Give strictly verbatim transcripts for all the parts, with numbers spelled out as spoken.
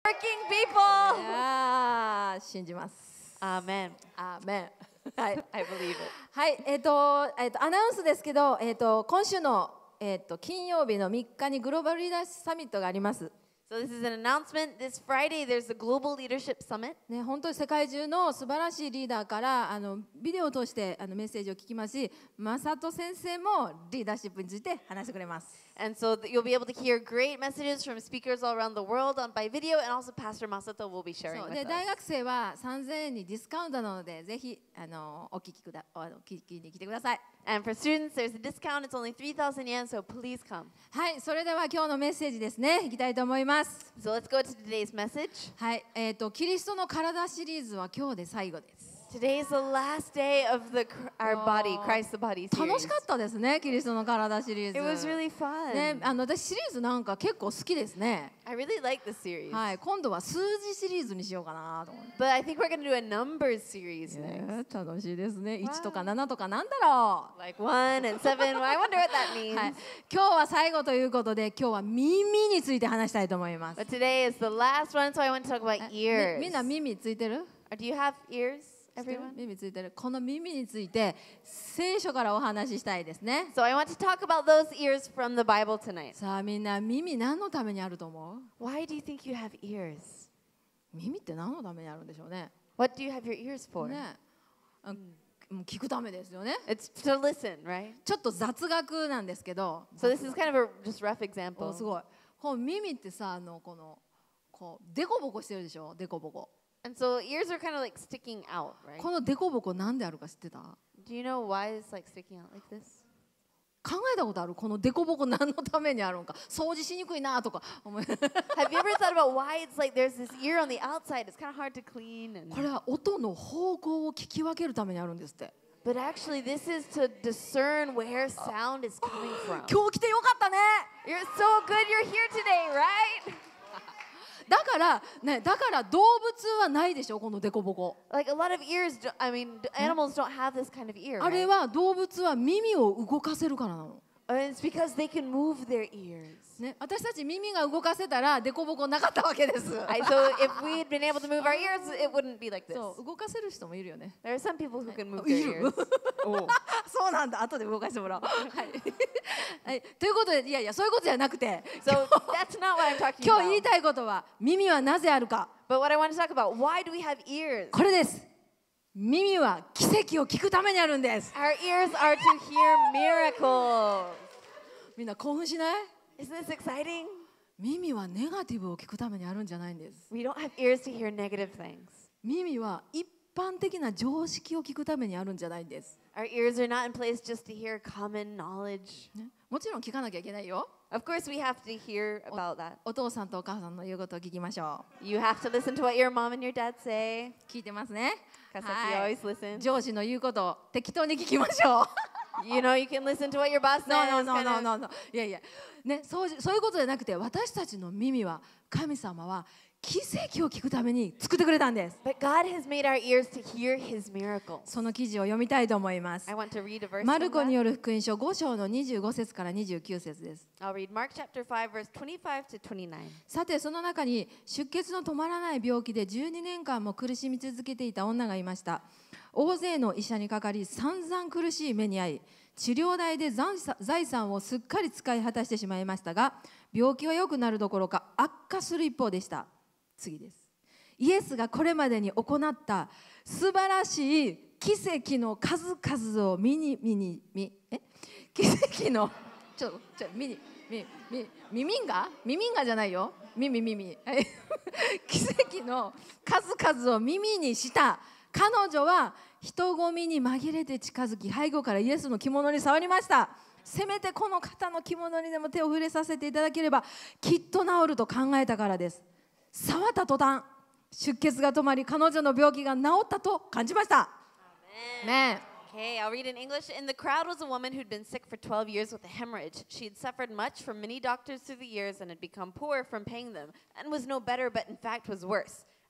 people. いやー信じます。 Amen. アーメン。はい、 I believe it. はい、えっ、と、えっ、と、アナウンスですけど、えっ、と、今週の、えっ、と、金曜日のみっかにグローバルリーダーサミットがあります。 So this is an announcement. This Friday, there's the Global Leadership Summit. ね、本当に世界中の素晴らしいリーダーからあのビデオを通してあのメッセージを聞きますし、マサト先生もリーダーシップについて話してくれます。 And so th- you'll be able to hear great messages from speakers all around the world on by video, and also Pastor Masato will be sharing そう with で us. 大学生はさんぜんえんにディスカウントなので、ぜひあのお聞きくだあの聞きに来てください。 And for students, there's a discount. It's only three thousand yen, so please come. はい、それでは今日のメッセージですね、いきたいと思います。 So let's go to today's message. はい、えっ、とキリストの体シリーズは今日で最後です。 Today is the last day of the cr- our body, Christ the Body 楽 series. しかったですね、キリストの体シリーズ。 It was really fun. ね、あの私シリーズなんか結構好きですね。 I really like this series. はい、今度は数字シリーズにしようかなと思って。 But I think we're going to do a numbers series next. ね、楽しいですね。いちとかななとかなんだろう。 Like one and seven. Well, I wonder what that means. はい、今日は最後ということで、今日は耳について話したいと思います。 But today is the last one, so I want to talk about み ears. みんな耳ついてる？ Or do you have ears, everyone? 耳ついてる。この耳について聖書からお話ししたいですね。 So I want to talk about those ears from the Bible tonight. さあみんな耳何のためにあると思う？ Why do you think you have ears? 耳って何のためにあるんでしょうね。 What do you have your ears for? ね、あうん聞くためですよね。 It's to listen, right? ちょっと雑学なんですけど。 So this is kind of a just rough おす example. ごい。この耳ってさ、あのこのこうデコボコしてるでしょ。デコボコ。 And so ears are kind of like sticking out, right? このデコボコなんであるか知ってた？ Do you know why it's like sticking out like this? 考えたことある？このデコボコ何のためにあるのか。掃除しにくいなとか思い。 Have you ever thought about why it's like there's this ear on the outside? It's kind of hard to clean. And これは音の方向を聞き分けるためにあるんですって。 But actually, this is to discern where sound is coming from. 今日来てよかったね。 You're so good you're here today, right? だからね、だから動物はないでしょ、このデコボコ。 Like a lot of ears, do, I mean, d- animals don't have this kind of ear. あれ Right? は動物は耳を動かせるからなの。 And it's because they can move their ears. ね、私たち耳が動かせたらデコボコなかったわけです。 I, so if we had been able to move our ears, it wouldn't be like this. そう、動かせる人もいるよね。 There are some people who can move い their る ears. Oh. そうなんだ、後で動かしてもらおう。はい、はい、ということで、いやいや、そういうことじゃなくて、 So that's not what I'm talking 今日言い about. たいことは、耳はなぜあるか。 But what I want to talk about, why do we have ears? これです。耳は奇跡を聞くためにあるんです。 Our ears are to hear miracles. みんな興奮しない？ Isn't this exciting? 耳はネガティブを聞くためにあるんじゃないんです。 We don't have ears to hear negative things. 耳は一般的な常識を聞くためにあるんじゃないんです。 Our ears are not in place just to hear common knowledge. ね、もちろん聞かなきゃいけないよ。 Of course, we have to hear about that. お父さんとお母さんの言うことを聞きましょ You have to listen to what your mom and your dad say. う。聞いてますね。 Kasaki はい always listens. 上司の言うことを適当に聞きましょう。 You know, you can listen to what your boss says. No, no, no, kind no, of- no, no. いやいや、ね、そうそういうことじゃなくて、私たちの耳は神様は奇跡を聞くために作ってくれたんです。 But God has made our ears to hear His miracles. その記事を読みたいと思います I。want to read a verse マ from ルコに that. よる福音書ご章のにじゅうご節からにじゅうきゅう節です。 I'll read Mark chapter five, verse twenty-five to twenty-nine. さてその中に出血の止まらない病気でじゅうにねんかんも苦しみ続けていた女がいました。大勢の医者にかかり散々苦しい目に遭い、治療代で財産財産をすっかり使い果たしてしまいましたが、病気は良くなるどころか悪化する一方でした。次です。イエスがこれまでに行った素晴らしい奇跡の数々を見に見に見え奇跡のちょちょ見にみみ耳が耳がじゃないよ耳耳はい奇跡の数々を耳にした彼女は人混みに紛れて近づき背後からイエスの着物に触りました。せめてこの方の着物にでも手を触れさせていただければきっと治ると考えたからです。触った途端出血が止まり彼女の病気が治ったと感じました。 Amen. ね Okay, I'll read in English. In the crowd was a woman who'd been sick for twelve years with a hemorrhage. She had suffered much from many doctors through the years and had become poor from paying them, and was no better, but in fact was worse.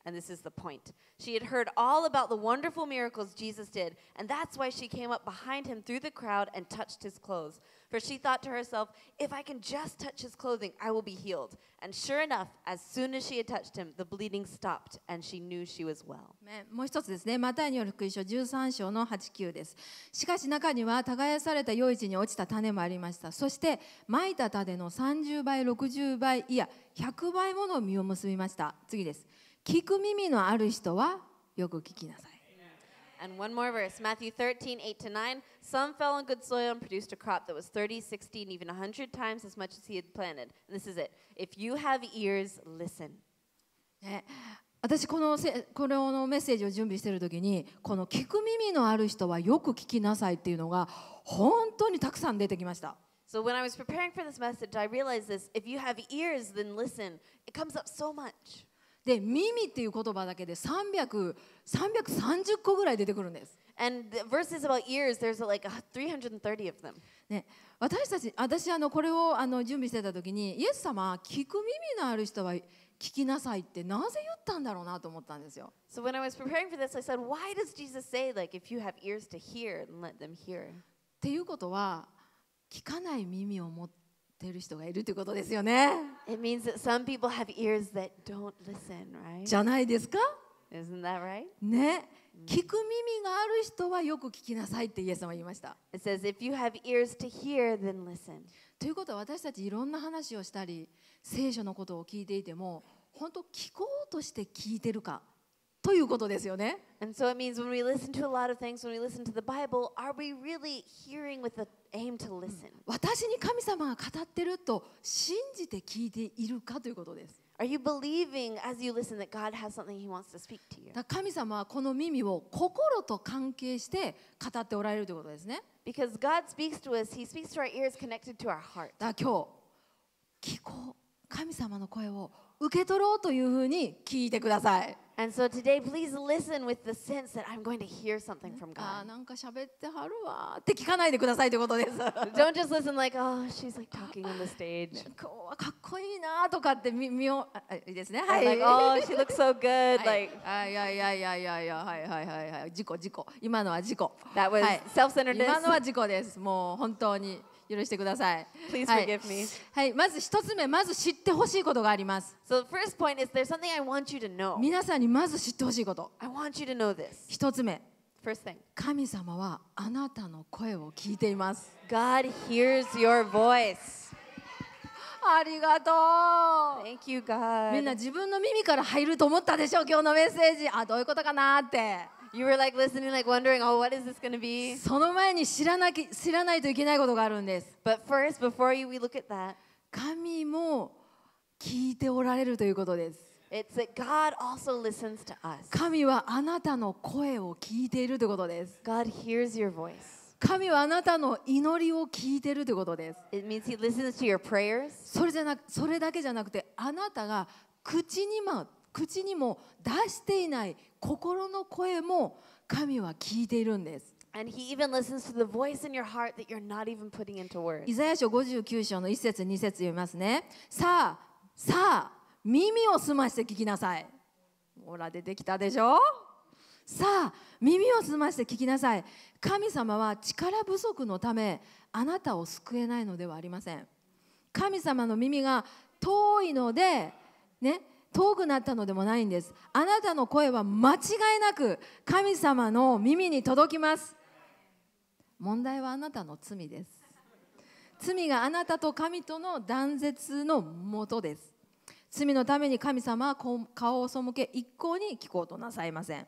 And this is the point. She had heard all about the wonderful miracles Jesus did, and that's why she came up behind him through the crowd and touched his clothes. For she thought to herself, if I can just touch his clothing, I will be healed. And sure enough, as soon as she had touched him, the bleeding stopped, and she knew she was well. ねもう一つですね、マタイによる福音書じゅうさん章のはち、きゅうです。しかし中には耕された余市に落ちた種もありました。そして蒔いた種のさんじゅうばい、ろくじゅうばい、いやひゃくばいもの実を結びました。次です。聞く耳のある人はよく聞きなさい。 And one more verse, Matthew thirteen, eight to nine. Some fell on good soil and produced a crop that was thirty, sixty, and even one hundred times as much as he had planted. And this is it. If you have ears, listen. ね、私このせこれのメッセージを準備している時にこの聞く耳のある人はよく聞きなさいっていうのが本当にたくさん出てきました。 So when I was preparing for this message, I realized this. If you have ears, then listen. It comes up so much. で耳っていう言葉だけでさんびゃく、さんびゃくさんじゅっこぐらい出てくるんです。 And the verses about ears, there's like a three hundred thirty of them. ね、私たち私あのこれをあの準備してた時にイエス様は聞く耳のある人は聞きなさいってなぜ言ったんだろうなと思ったんですよ。 So when I was preparing for this, I said, why does Jesus say, like, if you have ears to hear, then let them hear? っていうことは聞かない耳を持っている人がいるということですよね。 It means that some people have ears that don't listen, right? じゃないですか？ Isn't that right? ね、聞く耳がある人はよく聞きなさいってイエス様は言いました。 It says, if you have ears to hear, then listen. ということは私たちいろんな話をしたり聖書のことを聞いていても本当聞こうとして聞いてるかということですよね。 And so it means when we listen to a lot of things, when we listen to the Bible, are we really hearing with the aim to listen? 私に神様が語ってると信じて聞いているかということです。 Are you believing as you listen that God has something He wants to speak to you? だから神様はこの耳を心と関係して語っておられるということですね。 Because God speaks to us, He speaks to our ears connected to our heart. だから今日聞こう神様の声を受け取ろうというふうに聞いてください。 And so today, please listen with the sense that I'm going to hear something from あー God. なんか喋ってはるわーって聞かないでくださいということです。 Don't just listen like, oh, she's like talking on the stage. 今日はかっこいいなーとかってみ見をああいいですね。は Or い。 like, oh, she looks so good. は Like, い、あいやいやいやいやいやはいはいはいはい自己自己今のは自己 that was はい self-centeredness. 今のは自己です。もう本当に許してください。 Please はい forgive me. はい、まず一つ目、まず知ってほしいことがあります。 So the first point is there's something I want you to know. 皆さんにまず知ってほしいこと。 I want you to know this. 一つ目、 First thing, 神様はあなたの声を聞いています。 God hears your voice. ありがとう。 Thank you, God. みんな自分の耳から入ると思ったでしょ、今日のメッセージ。あ、どういうことかなって。 You were like listening, like wondering, oh, what is this going to be? その前に知らなき知らないといけないことがあるんです。 But first, before you, we look at that, 神も聞いておられるということです。 it's that God also listens to us. 神はあなたの声を聞いているということです。 God hears your voice. 神はあなたの祈りを聞いているということです。 It means He listens to your prayers. それじゃなく、それだけじゃなくて、あなたが口にも口にも出していない心の声も神は聞いているんです。 And He even listens to the voice in your heart that you're not even putting into words. イザヤ書ごじゅうきゅう章のいち節に節読みますね。さあ、さあ、耳を澄まして聞きなさい。ほら出てきたでしょ。さあ、耳を澄まして聞きなさい。神様は力不足のためあなたを救えないのではありません。神様の耳が遠いので、ね、遠くなったのでもないんです。あなたの声は間違いなく神様の耳に届きます。問題はあなたの罪です。罪があなたと神との断絶のもとです。罪のために神様は顔を背け一向に聞こうとなさいません。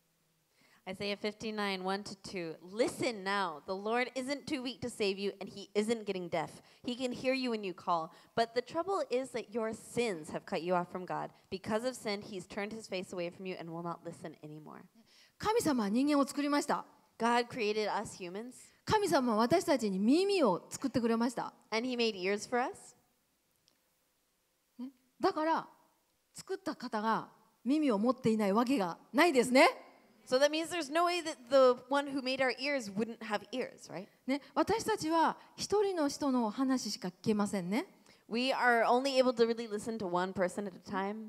Isaiah fifty-nine, one to two. Listen now. The Lord isn't too weak to save you, and He isn't getting deaf. He can hear you when you call. But the trouble is that your sins have cut you off from God. Because of sin, He's turned His face away from you and will not listen anymore. 神様は人間を作りました。 God created us humans, 神様は私たちに耳を作ってくれました。 and He made ears for us. だから作った方が耳を持っていないわけがないですね。 So that means there's no way that the one who made our ears wouldn't have ears, right? ね、私たちは一人の人の話しか聞けませんね。 We are only able to really listen to one person at a time.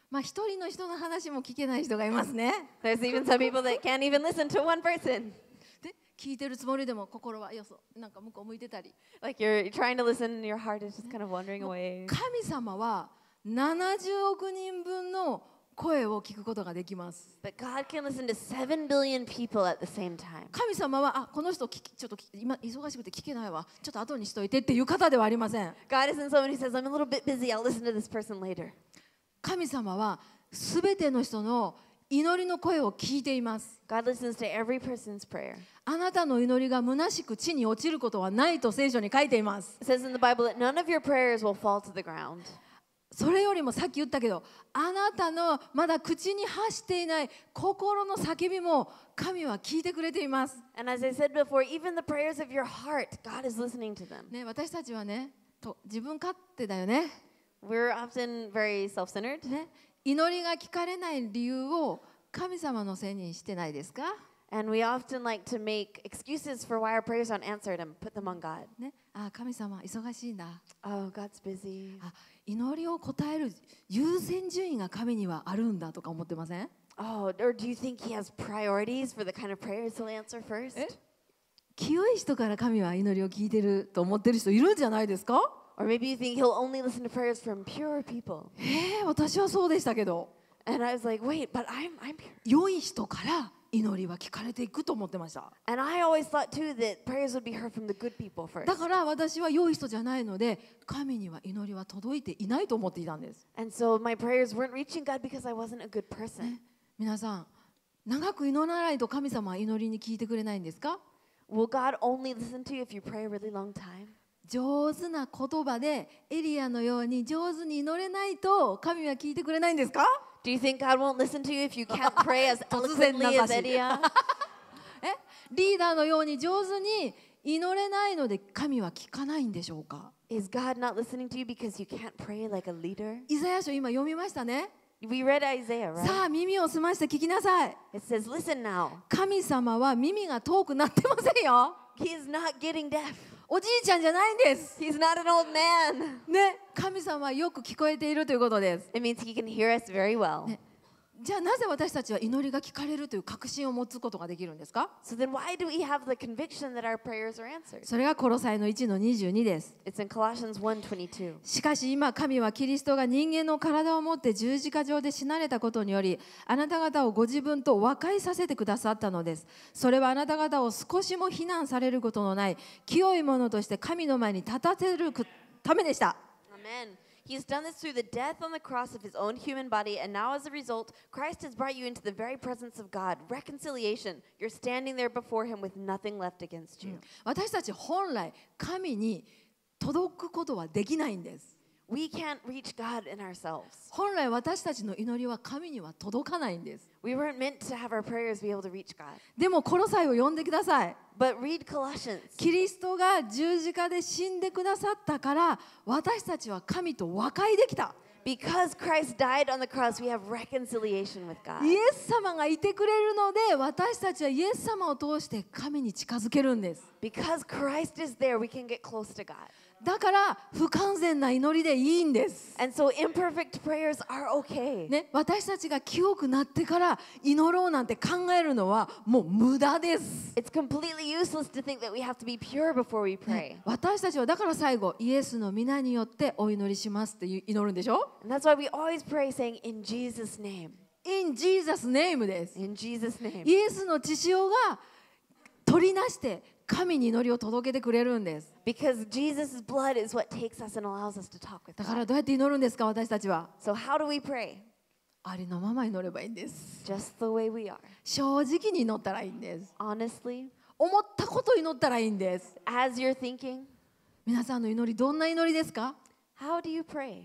まあ一人の人の話も聞けない人がいますね。 There's even some people that can't even listen to one person. で聞いてるつもりでも心はよそなんか向こう向いてたり。 Like you're trying to listen and your heart is just kind of wandering away. 神様はななじゅうおく人分の声を聞くことができます。 But God can listen to seven billion people at the same time. 神様はあこの人聞きちょっと聞今忙しくて聞けないわちょっと後にしといてっていう方ではありません。 God isn't someone who says, I'm a little bit busy, I'll listen to this person later. 神様はすべての人の祈りの声を聞いています。 God listens to every person's prayer. あなたの祈りが虚しく地に落ちることはないと聖書に書いています。 It says in the Bible that none of your prayers will fall to the ground. それよりもさっき言ったけどあなたのまだ口に発していない心の叫びも神は聞いてくれています。 And as I said before, even the prayers of your heart, God is listening to them. ね、私たちはねと自分勝手だよね。 We're often very self-centered. ね祈りが聞かれない理由を神様のせいにしてないですか？ And we often like to make excuses for why our prayers aren't answered and put them on God. ね、あ神様忙しいんだ。 Oh, God's busy. あ祈りを答える優先順位が神にはあるんだとか思ってません？ Oh, or do you think he has priorities for the kind of prayers he'll answer first? え清い人から神は祈りを聞いてると思ってる人いるんじゃないですか？ Or maybe you think he'll only listen to prayers from pure people. えー、私はそうでしたけど And I was like, wait, but I'm, I'm pure. 良い人から祈りは聞かれていくと思ってました。 And I always thought too that prayers would be heard from the good people first. だから私は良い人じゃないので神には祈りは届いていないと思っていたんです。 And so my prayers weren't reaching God because I wasn't a good person. 皆さん長く祈らないと神様は祈りに聞いてくれないんですか？ Will God only listen to you if you pray a really long time? 上手な言葉でエリアのように上手に祈れないと神は聞いてくれないんですか？ Do you think God won't listen to you if you can't pray as eloquently as Edia? えリーダーのように上手に祈れないので神は聞かないんでしょうか？ Is God not listening to you because you can't pray like a leader? イザヤ書今読みましたね。 We read Isaiah, right? さあ耳を澄まして聞きなさい。 It says, listen now. 神様は耳が遠くなってませんよ。 He is not getting deaf. おじいちゃんじゃないんです。 He's not an old man. ね、神様はよく聞こえているということです。 It means he can hear us very well. ねじゃあなぜ私たちは祈りが聞かれるという確信を持つことができるんですか？ So then why do we have the conviction that our prayers are answered? それがコロサイのいちのにじゅうにです。 It's in Colossians one twenty-two. しかし今神はキリストが人間の体を持って十字架上で死なれたことによりあなた方をご自分と和解させてくださったのです。それはあなた方を少しも非難されることのない清いものとして神の前に立たせるためでした。 Amen. He's done this through the death on the cross of his own human body, and now as a result, Christ has brought you into the very presence of God. Reconciliation. You're standing there before him with nothing left against you. 私たち本来神に届くことはできないんです。 We can't reach God in ourselves. 本来私たちの祈りは神には届かないんです。 We weren't meant to have our prayers be able to reach God. でもコロサイを読んでください。 But read Colossians. キリストが十字架で死んでくださったから私たちは神と和解できた。 Because Christ died on the cross, we have reconciliation with God. イエス様がいてくれるので私たちはイエス様を通して神に近づけるんです。 Because Christ is there, we can get close to God. だから不完全な祈りでいいんです。 And so imperfect prayers are okay. ね、私たちが清くなってから祈ろうなんて考えるのはもう無駄です。 It's completely useless to think that we have to be pure before we pray. ね、私たちはだから最後イエスの皆によってお祈りしますって祈るんでしょ？ And that's why we always pray saying, in Jesus' name. In Jesus' name です。 In Jesus' name. イエスの血潮が取りなして神に祈りを届けてくれるんです。 Because Jesus' blood is what takes us and allows us to talk with だから God. どうやって祈るんですか私たちは？ So how do we pray? ありのまま祈ればいいんです。 Just the way we are. 正直に祈ったらいいんです。 Honestly, 思ったこと祈ったらいいんです。 as you're thinking, 皆さんの祈りどんな祈りですか？ how do you pray?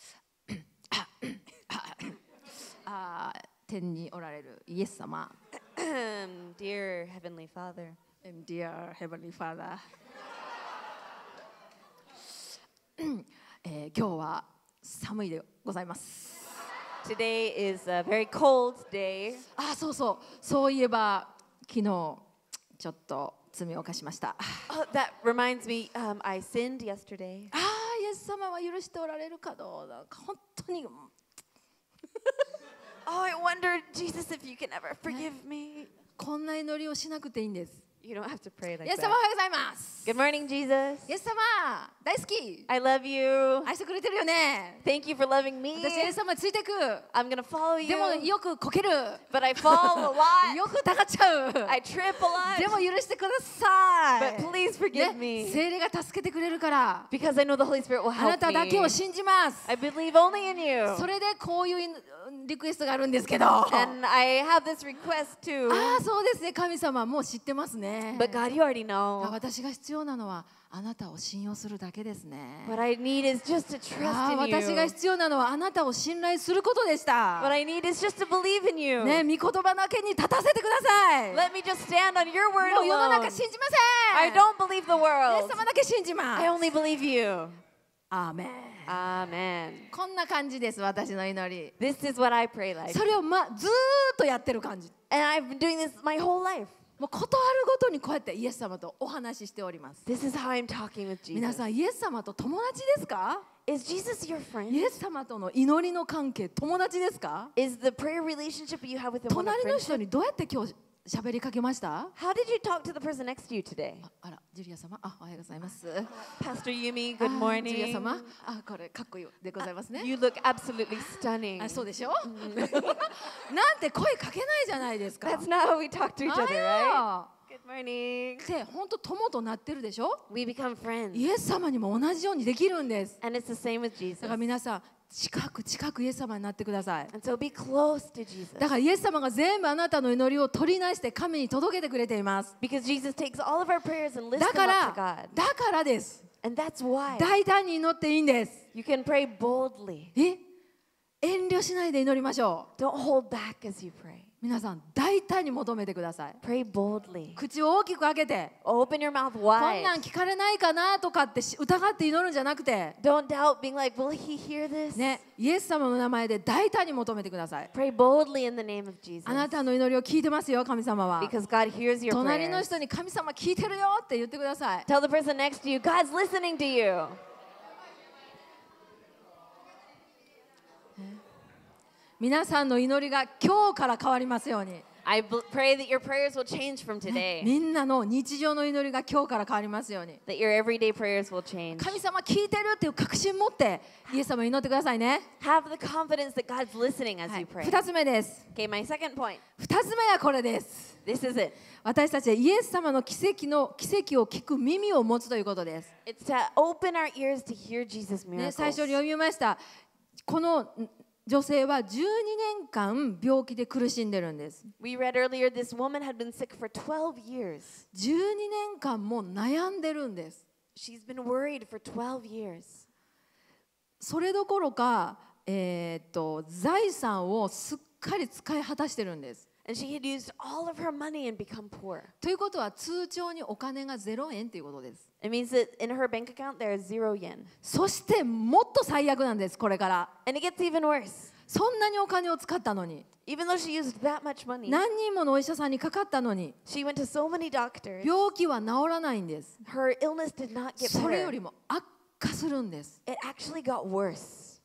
あー天におられるイエス様。 Dear Heavenly Father. Dear Heavenly Father えー今日は寒いでございます。 Today is a very cold day. あ、そうそう。そういえば昨日ちょっと罪を犯しました。 Oh, that reminds me, um, I sinned yesterday. ああ、イエス様は許しておられるかどうだか本当に wonder, Jesus, if you can ever forgive me. こんな祈りをしなくていいんです。 You don't have to pray イ like エス様 that. おはようございます。 Good morning, Jesus. イエス様大好き。 I love you. 愛してくれてるよね。 Thank you for loving me. 私イエス様についてく。 I'm gonna follow でも you. よくこける。 But I fall a lot. よく疑っちゃう。 I trip a で lot. も許してくださ But い。 please forgive ね、 me. 聖霊が助けてくれるから。 Because I know the Holy Spirit will あな help ただけを me. 信じます。 I believe only in you. それでこういうリクエストがあるんですけど。 And I have this request too. ああそうですね、神様もう知ってますね。 But God, you already あ know. 私が必要なのはあなたを信用するだけですね。 What I need is just to あ trust あ in 私が you. 必要なのはあなたを信頼することでし What た。 I need is just to believe in you. ね、御言葉だけに立たせてください。 Let me just stand on your word もう世の alone. 中信じま I せん。 don't believe the イエ world. ス様だけ信じま I す。 only believe you. アーメン。 Amen. こんな感じです私の祈り。 This is what I pray like. それを、ま、ずーっとやってる感じ。 And I've been doing this my whole life. もうことあるごとにこうやってイエス様とお話ししております。 This is how I'm talking with 皆 Jesus. さんイエス様と友達ですか？ Is Jesus your イ friend? エス様との祈りの関係友達ですか？ Is the prayer relationship you have with him one of 隣の人 friendship? にどうやって今日喋りかけました？ How did you talk to the person next to you today? ああら、ジュリア様、あ、おはようございます。 Pastor Yumi, あ good ジュリア morning. 様、あ、これかっこいいでございますね。 You look absolutely stunning. あ、そうでしょ？なんて声かけないじゃないですか。 That's not how we talk to each あ other, right? や Good morning. って本当友となってるでしょ？ We become friends. イエス様にも同じようにできるんです。 And it's the same with だ Jesus. から皆さん近く近くイエス様になってください。 And so be close to Jesus. だからイエス様が全部あなたの祈りを取りなして神に届けてくれています。 Because Jesus takes all of our prayers and lifts だ them か up ら to God. だからです。 And that's why 大胆に祈っていいんです。 you can pray boldly. え、遠慮しないで祈りましょう。 Don't hold back as you pray. 皆さん大胆に求めてください。 Pray boldly. 口を大きく開けて、 Open your mouth こんなん wide. 聞かれないかなとかってし疑って祈るんじゃなくて、 Don't doubt being like, will he hear this? ね、イエス様の名前で大胆に求めてください。 Pray boldly in the name of Jesus. あなたの祈りを聞いてますよ、神様は。 Because God hears your 隣の prayers. 人に神様聞いてるよって言ってください。 Tell the person next to you, God's listening to you. 皆さんの祈りが今日から変わりますように。 I b- pray that your prayers will change from ね today. みんなの日常の祈りが今日から変わりますように。 That your everyday prayers will change. 神様聞いてるっていう確信持ってイエス様に祈ってくださいね。 Have the confidence that God's listening as は you い、 pray. ふたつめです。 Okay, my second point. ふたつ目はこれです。 This is it. 私たちはイエス様の奇跡の奇跡を聞く耳を持つということです。 It's to open our ears to hear Jesus' ね、 miracles. 最初に読みました。この女性はじゅうにねんかん病気で苦しんでるんです。 We read earlier this woman had been sick for twelve years. じゅうにねんかんも悩んでるんです。 She's been worried for twelve years. それどころか、えーっと財産をすっかり使い果たしてるんです。 And she had used all of her money and become poor. ということは通帳にお金がゼロえんということです。 It means that in her bank account there is zero yen. そしてもっと最悪なんです、これから。 And it gets even worse. そんなにお金を使ったのに、 Even though she used that much money, 何人ものお医者さんにかかったのに、 she went to so many doctors. 病気は治らないんです。 Her illness did not get それよ better. りも悪化するんです。 It actually got worse.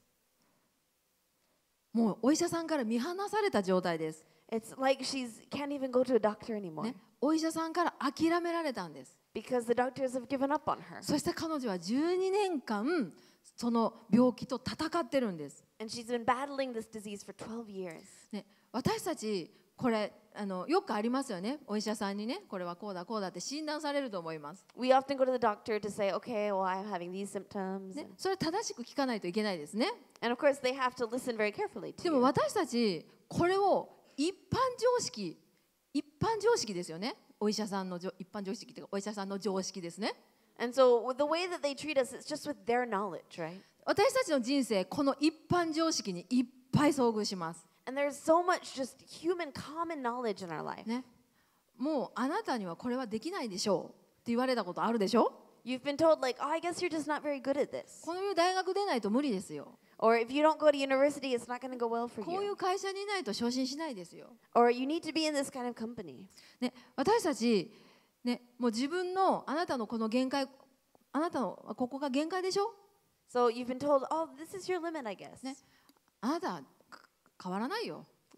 もうお医者さんから見放された状態です。 It's like she can't even go to a doctor anymore ね、お医者さんから諦められたんです。 because the doctors have given up on her. そして彼女はじゅうにねんかんその病気と戦ってるんです。 And she's been battling this disease for twelve years. ね、私たちこれあのよくありますよね。お医者さんにね、これはこうだこうだって診断されると思います。 We often go to the doctor to say, okay, well, I'm having these symptoms. ね、それ正しく聞かないといけないですね。 And of course, they have to listen very carefully to でも you. 私たちこれを一般常識、一般常識ですよね。お医者さんのじょ一般常識というかお医者さんの常識ですね。 And so with the way that they treat us, it's just with their knowledge, right? 私たちの人生この一般常識にいっぱい遭遇します。 And there's so much just human common knowledge in our life. ね、もうあなたにはこれはできないでしょうって言われたことあるでしょ。 You've been told, like, oh, I guess you're just not very good at this. こういう大学出ないと無理ですよ。 Or if you don't go to university, it's not going to go well for こうい you. う会社にいないと昇進しないですよ。 Or you need to be in this kind of company. ね、私たち、ね、もう自分のあなたのこの限界、あなたのここが限界でしょ。 So you've been told, oh, this is your limit, I guess. ね、あなたは変わらないよ。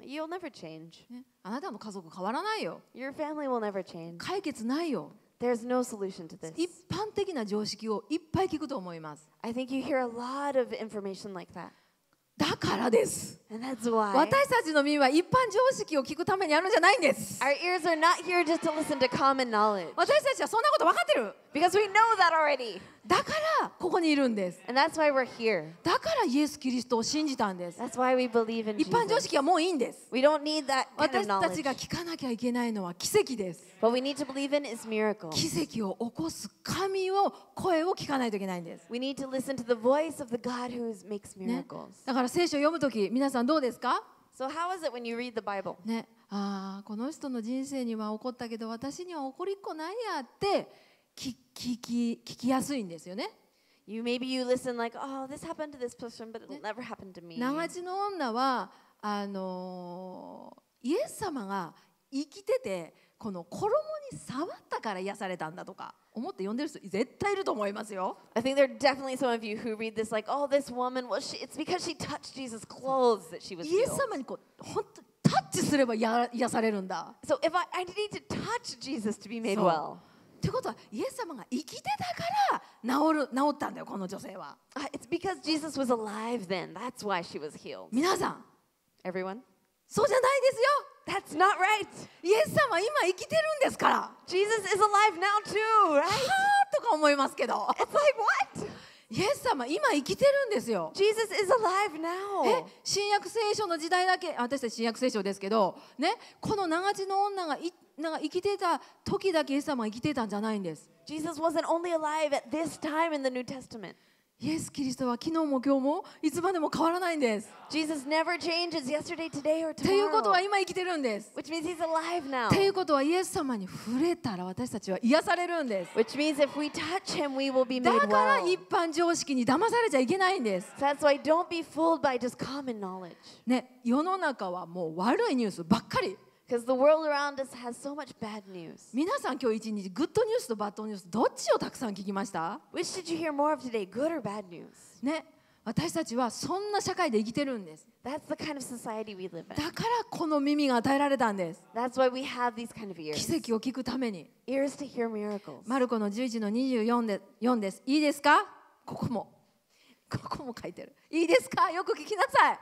You'll never change. ね、あなたの家族変わらないよ。 Your family will never change. 解決ないよ。 There's no solution to this. 一般的な常識をいっぱい聞くと思います。 I think you hear a lot of information like that. だからです。 And that's why 私たちの耳は一般常識を聞くためにあるんじゃないんです。 our ears are not here just to listen to common knowledge. 私たちはそんなこと分かってる。 Because we know that already. だからここにいるんです。 And that's why we're here. だからイエス・キリストを信じたんです。 That's why we believe in 一般常 Jesus. 識はもういいんです。 We don't need that kind of 私たち knowledge. が聞かなきゃいけないのは奇跡です。 What we need to believe in is miracles. 奇跡を起こす神を声を聞かないといけないんです。 We need to listen to the voice of the God who makes ね miracles. だから聖書を読むとき、皆さんどうですか？ So how is it when you read the Bible? ね、ああこの人の人生には起こったけど私には起こりっこないやって聞聞き聞きやすいんですよね。 You maybe you listen like, oh, this happened to this person, but it'll never happen to me. 長地の女はあのーイエス様が生きててこの衣に触ったから癒されたんだとか思って読んでる人絶対いると思いますよ。 I think there are definitely some of you who read this like, oh, this woman, well, she, it's because she touched Jesus' clothes that she was イエ healed. ス様にこう本当にタッチすればや癒されるんだ。 So if I, I need to touch Jesus to be made So- well. ということはイエス様が生きてたから治る治ったんだよこの女性は。 Uh, it's because Jesus was alive then. That's why she was healed. 皆さん Everyone? そうじゃないですよ。 That's not right. イエス様今生きてるんですから。は Jesus is alive now too, right? あとか思いますけど It's like, what? イエス様今生きてるんですよ。 Jesus is alive え now. 新約聖書の時代だけあ私たち新約聖書ですけど、ね、この長地の女がいなんか生きてた時だけイエス様が生きてたんじゃないんです。 Jesus wasn't only alive at this time in the New Testament. イエス・キリストは昨日も今日もいつまでも変わらないんです。 Jesus never changes yesterday, today, or ということは tomorrow. 今生きてるんです。 Which means he's alive now. ということはイエス様に触れたら私たちは癒されるんです。 Which means if we touch him, we will be だ made から well. 一般常識に騙されちゃいけないんです。 So that's why don't be fooled by just common knowledge. ね、世の中はもう悪いニュースばっかり。 Because the world around us has so much bad news. 皆さん今日一日グッドニュースとバッドニュースどっちをたくさん聞きました？ Which did you hear more of today, good or bad news? ね、私たちはそんな社会で生きてるんです。 That's the kind of society we live in. だからこの耳が与えられたんです。 That's why we have these kind of 奇 ears. 跡を聞くために。 Ears to hear miracles. マルコのじゅういちのにじゅうよんでよんです。いいですか？ここも。ここも書いてる。いいですか？よく聞きなさい。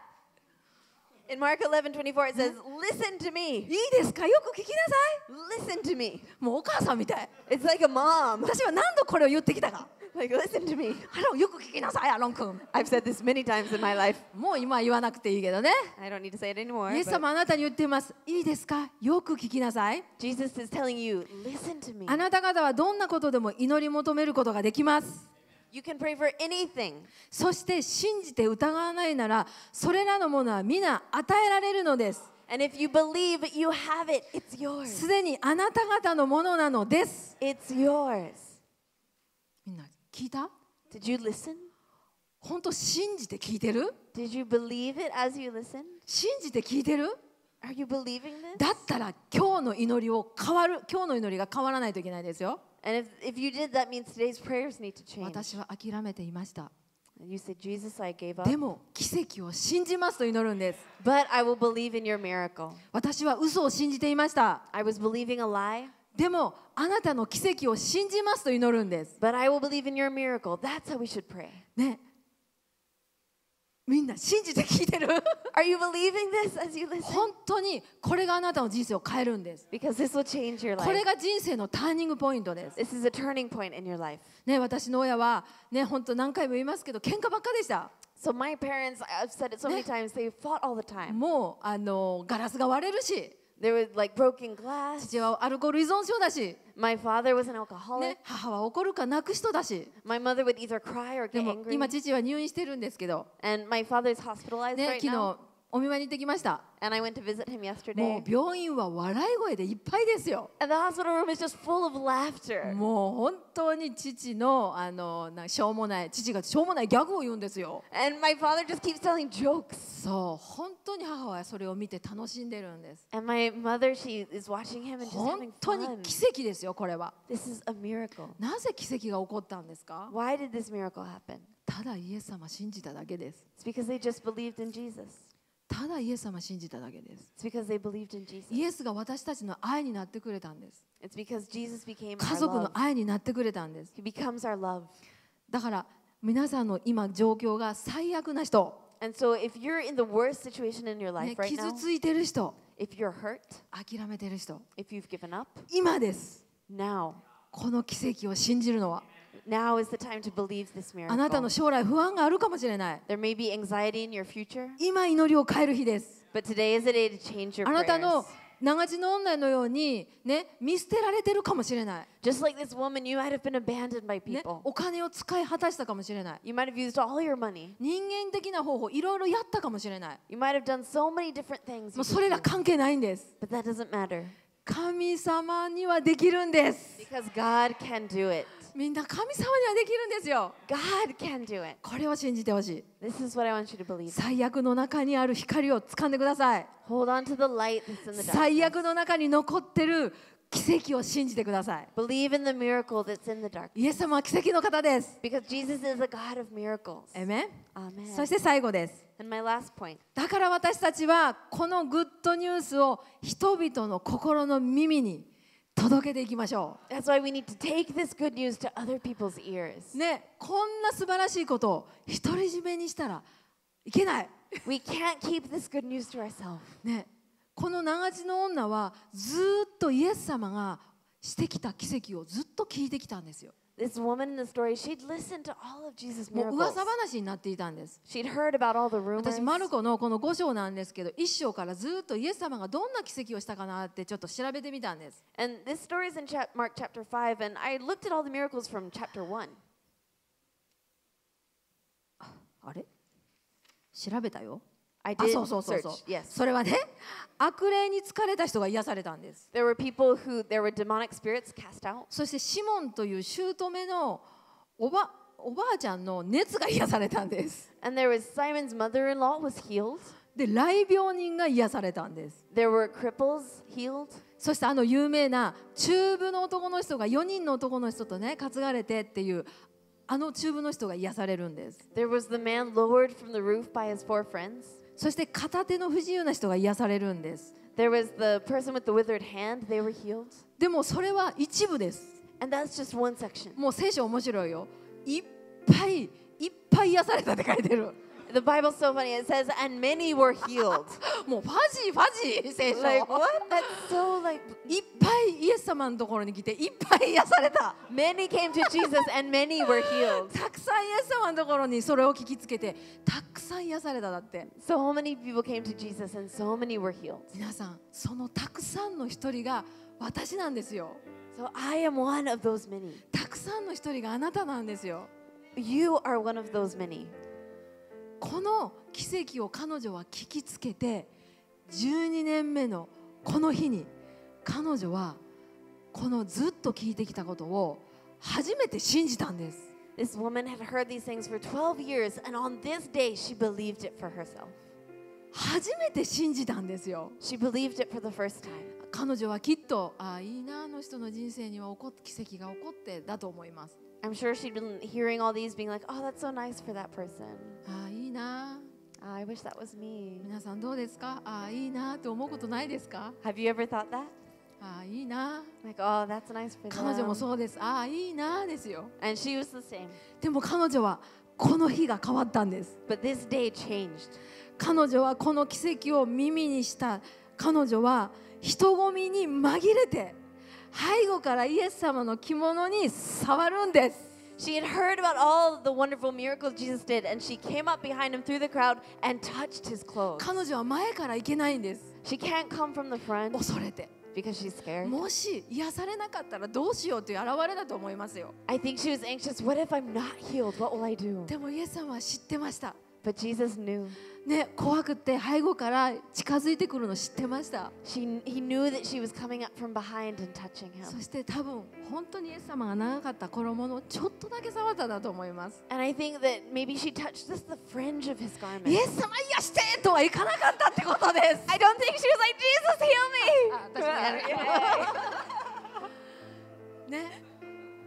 In Mark eleven twenty-four, it says, listen to いい me. ですか？よく聞きなさい。 Listen to me. もうお母さんみたい。 It's like a mom. 私は何度これを言ってきたか。 Like, listen to me. アロンよく聞きなさい、アロン君。 I've said this many times in my life. もう今は言わなくていいけどね。 I don't need to say it anymore. イエス but 様あなたに言っています。いいですか？よく聞きなさい。 Jesus is telling you, listen to me. あなた方はどんなことでも祈り求めることができます。 You can pray for anything. そして信じて疑わないなら、それらのものは皆与えられるのです。 And if you believe you have it, it's yours. すでにあなた方のものなのです。 It's yours. みんな聞いた？ Did you listen? 本当信じて聞いてる？ Did you believe it as you listened? 信じて聞いてる？ Are you believing this? だったら今日の祈りを変わる、今日の祈りが変わらないといけないですよ。 And if, if you did, that means today's prayers need to change. 私は諦めていました。 And you said, Jesus, I gave up. でも奇跡を信じますと祈るんです。 But I will believe in your miracle. 私は嘘を信じていました。 I was believing a lie, でもあなたの奇跡を信じますと祈るんです。 but I will believe in your miracle. That's how we should pray. ね。みんな信じて聞いてる？ Are you believing this as you listen? 本当にこれがあなたの人生を変えるんです。 Because this will change your これ life. が人生のターニングポイントです。 This is a turning point in your life. ね、私の親はね、本当何回も言いますけど喧嘩ばっかでした。 So my parents, I've said it so many times, they fought all the time. もうあのガラスが割れるし、 There was like broken glass. 父はアルコール依存症だし、 My father was an alcoholic. ね、母は怒るか泣く人だし。 My mother would either cry or で get も angry. 今父は入院してるんですけど、 And my father's hospitalized ね、 right 昨 now. 日お見舞いに行ってきました。 And I went to visit him も yesterday. う病院は笑い声でいっぱいですよ。 And the hospital room is just full of laughter. もう本当に父のあのなしょうもない父がしょうもないギャグを言うんですよ。 And my father just keeps telling jokes. そう本当に母はそれを見て楽しんでるんです。 And my mother, she is watching him and just 本 having 当に fun. 奇跡ですよこれは。 This is a miracle. なぜ奇跡が起こったんですか？ Why did this miracle happen? ただイエス様信じただけです。 It's because they just believed in Jesus. ただイエス様を信じただけです。 It's because they believed in Jesus. イエスが私たちの愛になってくれたんです。 It's because Jesus became 家 our 族の love. 愛になってくれたんです。 He becomes our love. だから皆さんの今状況が最悪な人、 And so if you're in the worst situation in your ね life、right 傷 now, ついてる人、 if you're hurt, 諦めてる人、 if you've given up, 今です。 now. この奇跡を信じるのは。 Now is the time to believe this あなたの miracle. 将来不安があるかもしれない。 There may be anxiety in your future, 今祈りを変える日です。 but today is the day to change your あなた prayers. の長地の女のように、ね、見捨てられてるかもしれない、 Just like this woman, you might have been abandoned by ね、 people. お金を使い果たしたかもしれない、 You might have used all your money. 人間的な方法いろいろやったかもしれない、 You might have done so many different things. も You うそれ could ら do. 関係ないんです。 But that doesn't matter 神様にはできるんです。 because God can do it. みんな神様にはできるんですよ。 God can do it. これを信じてほしい。 This is what I want you to believe. 最悪の中にある光を掴んでください。 Hold on to the light that's in the 最 darkness. 悪の中に残ってる奇跡を信じてください。 Believe in the miracle that's in the dark. イエス様は奇跡の方です。 Because Jesus is a God of miracles. エメン。 Amen. そして最後です。 And my last point. だから私たちはこのグッドニュースを人々の心の耳に届けていきましょ That's why we need to take this good news to other people's ears. う。ね、こんな素晴らしいことを独り占めにしたらいけない。 We can't keep this good news to ourselves. ね、この長地の女はずーっとイエス様がしてきた奇跡をずっと聞いてきたんですよ。 This woman in the story, she'd listened to all of Jesus' もう miracles. 噂話になっていたんです。 She'd heard about all the rumors. 私マルコのこのご章なんですけど、いっ章からずーっとイエス様がどんな奇跡をしたかなってちょっと調べてみたんです。 And this story is in chap- Mark chapter five, and I looked at all the miracles from chapter one. あれ調べたよ。 I あ、 did そうそうそうそう search, yes. それはね、悪霊に疲れた人が癒されたんです。 There were people who, there were demonic spirits cast out. そしてシモンという姑のおばおばあちゃんの熱が癒されたんです。 And there was Simon's mother-in-law was healed. で、雷病人が癒されたんです。 There were cripples healed. そしてあの有名な中部の男の人がよにんの男の人とね担がれてっていうあの中部の人が癒されるんです。 There was the man lowered from the roof by his four friends. そして片手の不自由な人が癒されるんです。 There was the person with the withered hand. They were healed. でもそれは一部です。 And that's just one section. もう聖書面白いよ。いっぱいいっぱい癒されたって書いてる。 The Bible's so funny. It says, and many were healed. もうファジーファジー聖書。 Like, what? That's so like, いっぱいイエス様のところに来ていっぱい癒された。 many came to Jesus and many were healed. たくさんイエス様のところにそれを聞きつけてたくさん癒されただって。 So many people came to Jesus and so many were healed. 皆さんそのたくさんの一人が私なんですよ。 So I am one of those many. たくさんの一人があなたなんですよ。 You are one of those many. この奇跡を彼女は聞きつけてじゅうにねんめのこの日に彼女はこのずっと聞いてきたことを初めて信じたんです。 This woman had heard these things for twelve years, and on this day she believed it for herself. 初めて信じたんですよ。 She believed it for the first time. 彼女はきっとああいいなあの人の人生には起こっ奇跡が起こってだと思います。 I'm sure she'd been hearing all these, being like, oh, that's so nice for that person. ああいいなあ Oh, I wish that was me. 皆さんどうですか。ああいいなあって思うことないですか。 Have you ever thought that? ああいいなあ Like, oh, that's nice for 彼女も them. そうです。ああいいなあですよ。 And she was the same. でも彼女はこの日が変わったんです。 But this day changed. 彼女はこの奇跡を耳にした彼女は人混みに紛れて背後からイエス様の着物に触るんです。 She had heard about all the wonderful miracles Jesus did, and she came up behind him through the crowd and touched his clothes. 彼女は前から行けないんです。 She can't come from the front 恐れて。 because she's scared. もし癒されなかったらどうしようという現れだと思いますよ。 I think she was anxious. What if I'm not healed? What will I do? でもイエス様は知ってました。 But Jesus knew. ね、怖くって背後から近づいてくるの知ってました。 She, he knew that she was coming up from behind and touching そ him. して多分本当にイエス様が長かった衣のちょっとだけ触ったんだと思います。 And I think that maybe she touched just the fringe of his イ garment. エス様癒してとはいかなかったってことです。 I don't think she was like, Jesus, heal me. あ私もやるね、こ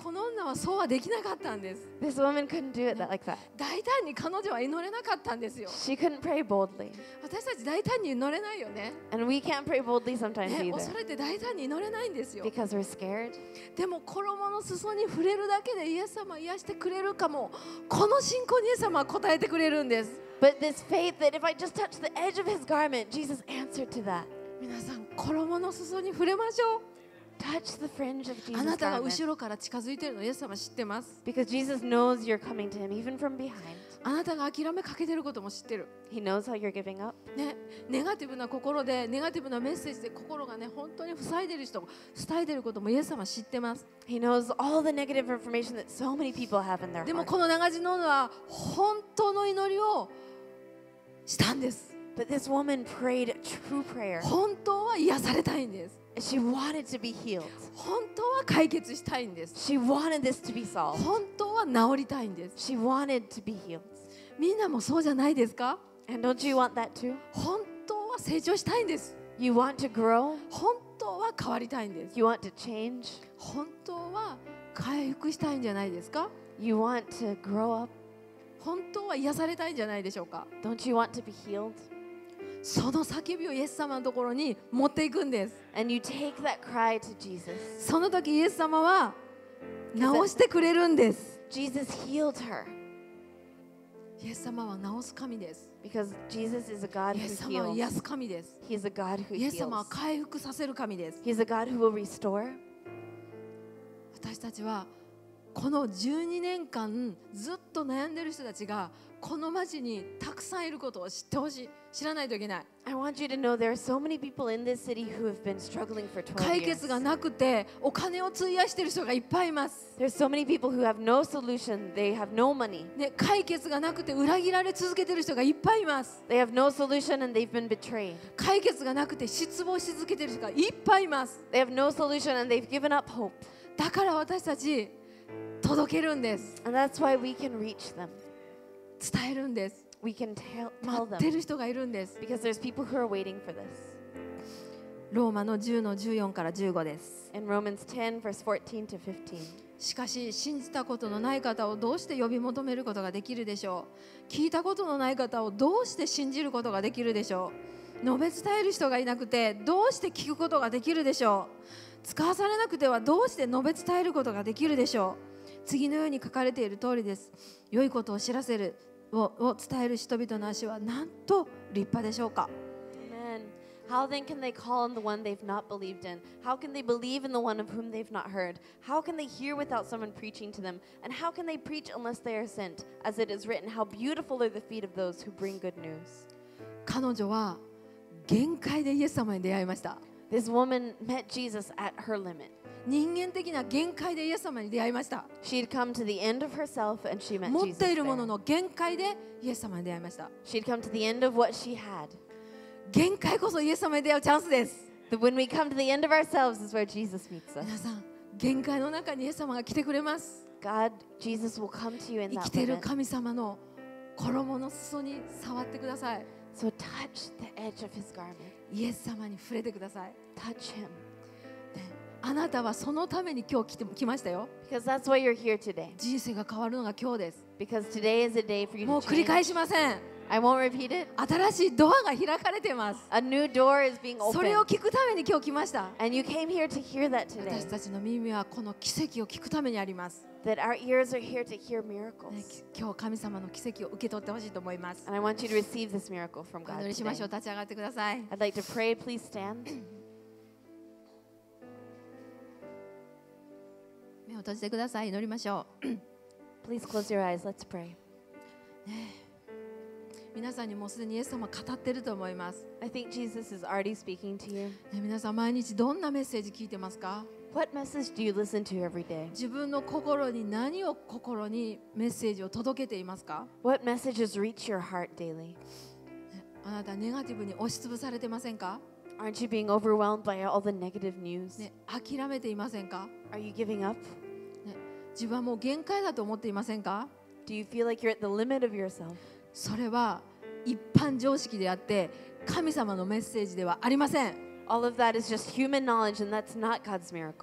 この女はそうはできなかったんです。 This woman couldn't do it that, like that. 大胆に彼女は祈れなかったんですよ。 She couldn't pray boldly. 私たち大胆に祈れないよね。 And we can't pray boldly sometimes ね、 either 恐れて大胆に祈れないんですよ。 because we're scared. でも衣の裾に触れるだけでイエス様は癒してくれるかも。この信仰にイエス様は答えてくれるんです。 But this faith that if I just touch the edge of his garment, Jesus answered to that. 皆さん、衣の裾に触れましょう。 Touch the fringe of あな Jesus' たが garment. 後ろから近づいているのをイエス様は知ってます。 Because Jesus knows you're coming to him, even from behind. あなたが諦めかけてることも知ってる。 He knows how you're giving up. ね、ネガティブな心でネガティブなメッセージで心がね本当に塞いでる人も伝えてることもイエス様は知ってます。 He knows all the negative information that so many people have in their でも heart. この長地の女は本当の祈りをしたんです。 But this woman prayed true prayer. 本当は癒されたいんです。 She wanted to be healed. 本当は解決したいんです。 She wanted this to be solved. 本当は治りたいんです。 She wanted to be healed. みんなもそうじゃないですか？ And don't you want that too? 本当は成長したいんです。 You want to grow? 本当は変わりたいんです。 You want to change? 本当は回復したいんじゃないですか？ You want to grow up? 本当は癒されたいんじゃないでしょうか？ Don't you want to be healed? その叫びをイエス様のところに持っていくんです。 And you take that cry to Jesus. その時イエス様は治してくれるんです。 Jesus healed her イエス様は治す神です。 because Jesus is a God イエ who ス様は heals. 癒す神です。 He is a God who イエス様は heals. 回復させる神です。 He is a God who will restore. 私たちはこのじゅうにねんかんずっと悩んでる人たちがこの町にたくさんいることを知ってほしい。知らないといけない。 I want you to know there are so many people in this city who have been struggling for 解 twelve 決 years. がなくてお金を費やしてる人がいっぱいいます。 There's so many people who have no solution. They have no money. ね、解決がなくて裏切られ続けてる人がいっぱいいます。 They have no solution and they've been betrayed. 解決がなくて失望し続けてる人がいっぱいいます。 They have no solution and they've given up hope. だから私たち届けるんです。 And that's why we can reach them. 伝えるんです。 We can tell, 待 tell って them る人がいるんです。 because there's people who are waiting for this. ローマのじゅうのじゅうよんからじゅうごです。 In Romans ten, verse fourteen to fifteen. しかし信じたことのない方をどうして呼び求めることができるでしょう。聞いたことのない方をどうして信じることができるでしょう。述べ伝える人がいなくてどうして聞くことができるでしょう。使わされなくてはどうして述べ伝えることができるでしょう。次のように書かれている通りです。良いことを知らせるをを伝える人々の足はなんと立派でしょうか。 Amen. How then can they call on the one they've not believed in? How can they believe in the one of whom they've not heard? How can they hear without someone preaching to them? And how can they preach unless they are sent? As it is written, how beautiful are the feet of those who bring good news. 彼女は限界でイエス様に出会いました。 This woman met Jesus at her limit. 人間的な限界でイエス様に出会いました。 She'd come to the end of herself and she met 持っ Jesus ているもの there. の限界でイエス様に出会いました。 She'd come to the end of what she had. 限界こそイエス様に出会うチャンスです。 That when we come to the end of ourselves is where Jesus meets us. 皆さん、限界の中にイエス様が来てくれます。 God, Jesus will come to you in 生 that きている limit. 神様の衣の裾に触ってください。 So touch the edge of his garment. イエス様に触れてください。 Touch him. あなたはそのために今日来て来ましたよ。 Because that's why you're here today. 人生が変わるのが今日です。 Because today is a day for you もう to 繰り change. 返しません。 I won't repeat it. 新しいドアが開かれています。 A new door is being それを opened. 聞くために今日来ました。 And you came here to hear that 私 today. たちの耳はこの奇跡を聞くためにあります。 That our ears are here to hear ね miracles. 今日神様の奇跡を受け取ってほしいと思います。 And I want you to receive this miracle from お God 祈りしましょう。 today. 立ち上がってください。 I'd like to pray. Please stand. 目を閉じてください。祈りましょう。 Please close your eyes. Let's pray. 皆さんにもうすでにイエス様語ってると思います。 I think Jesus is already speaking to you. ね、皆さん毎日どんなメッセージ聞いてますか？ What message do you listen to every day? 自分の心に何を心にメッセージを届けていますか？ What messages reach your heart daily? あなたネガティブに押しつぶされてませんか？ Aren't you being overwhelmed by all the negative news? ね、諦めていませんか？ Are you giving up? ね、自分はもう限界だと思っていませんか？ Do you feel like you're at the limit of yourself? それは一般常識であって神様のメッセージではありません。 All of that is just human knowledge, and that's not God's miracle.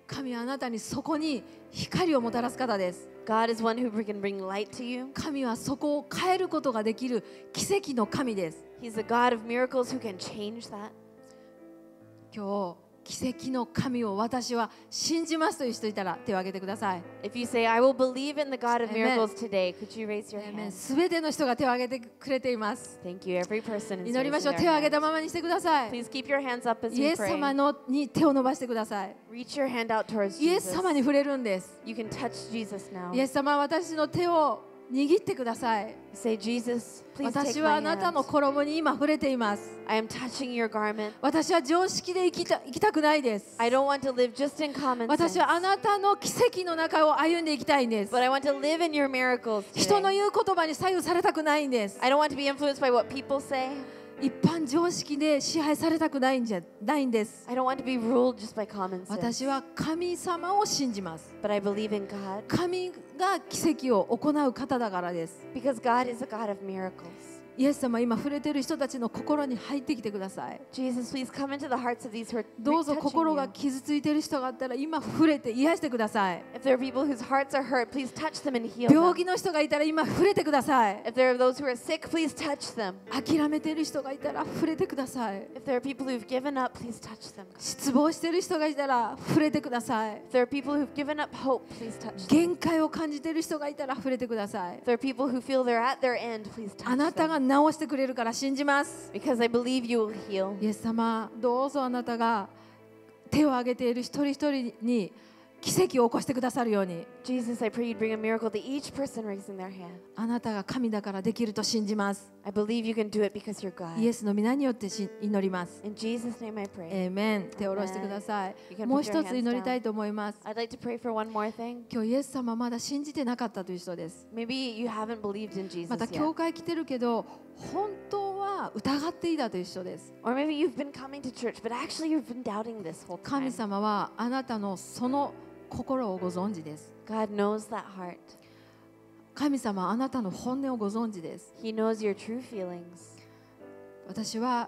神はあなたにそこに光をもたらす方です。 God is one who can bring light to you. 神はそこを変えることができる奇跡の神です。 He's the God of miracles who can change that. 今日奇跡の神を私は信じますという人いたら手を挙げてください。 If you say, I will believe in the God of Amen. miracles today, could you raise your hand? すべての人が手を挙げてくれています。 Thank you, every person is 祈りま raising しょう。 their 手を挙げた hand. ままにしてください。 Please keep your hands up as イ we エス様 pray. のに手を伸ばしてください。 Reach your hand out towards イエス Jesus. 様に触れるんです。 You can touch Jesus now. イエス様は私の手を握ってください。 Say, Jesus, please 私 take は my あなた hand. の衣に今触れています。 I am touching your garment. 私は常識で生きた、生きたくないです。 I don't want to live just in common 私 sense, はあなたの奇跡の中を歩んでいきたいんです。 but I want to live in your miracles 人の today. 言う言葉に左右されたくないんです。 I don't want to be influenced by what people say. 一般常識で支配されたくないんじゃないんです。 I don't want to be ruled just by common sense. 私は神様を信じます。 But I believe in God 神が奇跡を行う方だからです。 because God is a God of miracles. イエス様、今触れている人たちの心に入ってきてください。 Jesus, please come into the hearts of these who are どうぞ touching 心が you. 傷ついている人があったら今触れて癒してください。 If there are people whose hearts are hurt, please touch them and heal 病 them. 気の人がいたら今触れてください。 If there are those who are sick, please touch them. 諦めている人がいたら触れてください。 If there are people who've given up, please touch them. 失望している人がいたら触れてください。 If there are people who've given up hope, please touch them. 限界を感じている人がいたら触れてください。 If there are people who feel they're at their end, please あ touch なたが them. 治してくれるから信じます。 Because I believe you will heal. イエス様、どうぞあなたが手を挙げている一人一人に奇跡を起こしてくださるように。 Jesus, I pray you'd bring a miracle to each person raising their hand. あなたが神だからできると信じます。 I believe you can do it because you're イエ God. スの皆によってし祈ります。 In Jesus' name I pray. エーメン。手を下ろしてください。 You can もう put your 一つ祈りたいと思います。 I'd like to pray for one more thing. 今日イエス様まだ信じてなかったという人です。 Maybe you haven't believed in Jesus また yet. 教会来てるけど本当は疑っていたという人です。 Or maybe you've been coming to church, but actually you've been doubting this whole 神 time. 様はあなたのその心をご存知です。 God knows that heart. 神様はあなたの本音をご存知です。 He knows your true feelings. 私は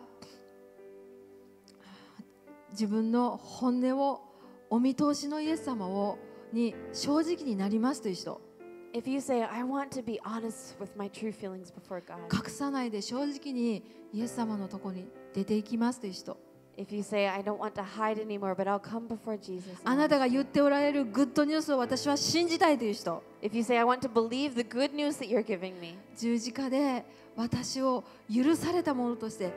自分の本音をお見通しのイエス様をに正直になりますという人、 If you say, I want to be honest with my true feelings before God. 隠さないで正直にイエス様のところに出ていきますという人、 If you say, I don't want to hide anymore, but I'll come before Jesus. あなたが言っておられるグッドニュースを私は信じたいという人、 If you say, I want to believe the good news that you're giving me. 十字架で私を許されたものとして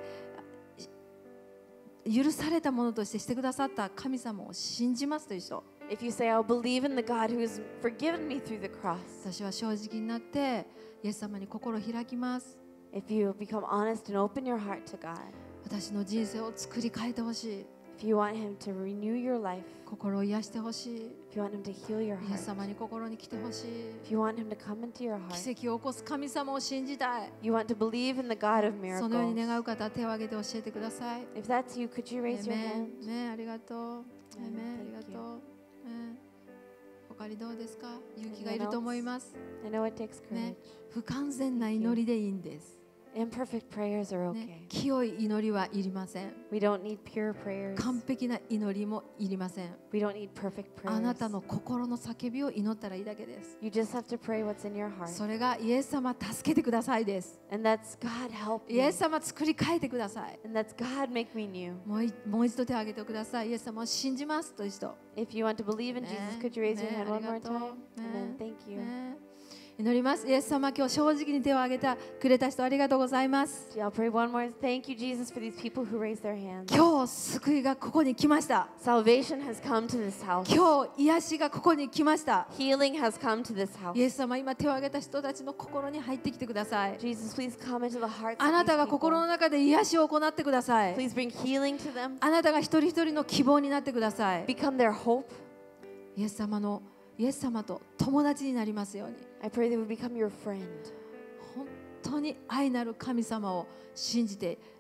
許されたものとしてしてくださった神様を信じますという人、 If you say, I'll believe in the God who has forgiven me through the cross. 私は正直になってイエス様に心を開きます。 If you become honest and open your heart to God. 私の人生を作り変えてほしい。 If you want Him to renew your life. 心を癒してほしい。 If you want Him to heal your イエス heart. 様に心に来てほしい。 If you want Him to come into your heart. 奇跡を起こす神様を信じたい。 You want to believe in the God of そのように miracles. 願う方は手を挙げて教えてください。 If that's you, could you raise your アーメ hand? ンね、ありがとう。アーメンありが Thank と you. う。ね、他にどうですか？勇気がいると思います。 I know it takes ね courage.、 不完全な祈りでいいんです。 Imperfect prayers are ね okay.、 清い祈りはいりません。 We don't need pure prayers. 完璧な祈りもいりません。 We don't need perfect あな prayers. たの心の叫びを祈ったらいいだけです。 You just have to pray what's in your heart. それがイエス様助けてくださいです。 And that's God help イ me. エス様作り変えてください。 And that's God make me new. もういもう一度手を挙げてください。イエス様を信じますという人。 If you want to believe in ね Jesus, could you raise your ね hand あ one り more がとう time? ね Amen. Thank you. ね祈ります。イエス様、今日正直に手を挙げたくれた人ありがとうございます。 I'll pray one more. Thank you, Jesus, for these people who raised their hands. 今日救いがここに来ました。 Salvation has come to this house. 今日癒しがここに来ました。 Healing has come to this house. イエス様、今手を挙げた人たちの心に入ってきてください。 Jesus, please come into the hearts あ of な these たが心 people. の中で癒しを行ってください。 Please bring healing to them. あなたが一人一人の希望になってください。 Become their hope. イエス様のイエス様と友達になりますように。 I pray they would become your friend. 本当に愛なる神様を信じて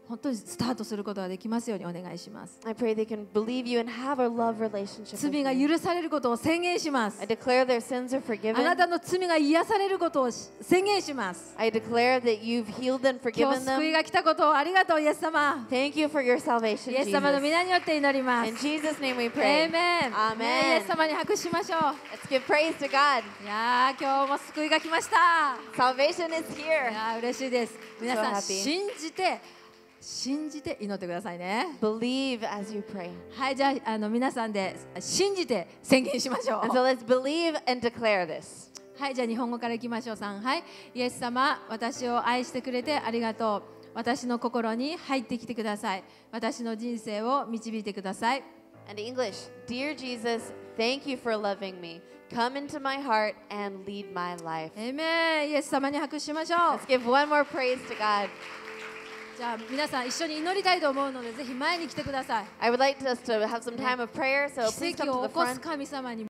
本当にスタートすることができますようにお願いします。 I pray they can believe you and have a love relationship with 罪が you. 許されることを宣言します。 I declare their sins are あな forgiven. たの罪が癒されることを宣言します。 I declare that you've healed and 今 forgiven 日救い them. が来たことをありがとうイエス様。 Thank you for your salvation, イエス様の Jesus. 皆によって祈りま In す。 Jesus' name we エ pray. ーメン。 Amen. ねイエス様に拍手しましょう。 Let's give praise to God. いやー今日も救いが来ました。 Salvation is い here. やー嬉しいです。皆さん So happy. 信じて信じて祈ってくださいね。 Believe as you pray. はいじゃあ、あの皆さんで信じて宣言しましょう。 And so let's believe and declare this. はいじゃあ日本語からいきましょう。さんはいイエス様私を愛してくれてありがとう。私の心に入ってきてください。私の人生を導いてください。 And English, Dear Jesus, thank you for loving me. Come into my heart and lead my life. エーメンイエス様に拍手しましょう。 Let's give one more praise to God. じゃあ皆さん一緒に祈りたいと思うのでぜひ前に来てください。 I would like us to have some time of prayer, so 奇 please come 跡 to を the 起こす front. 神様に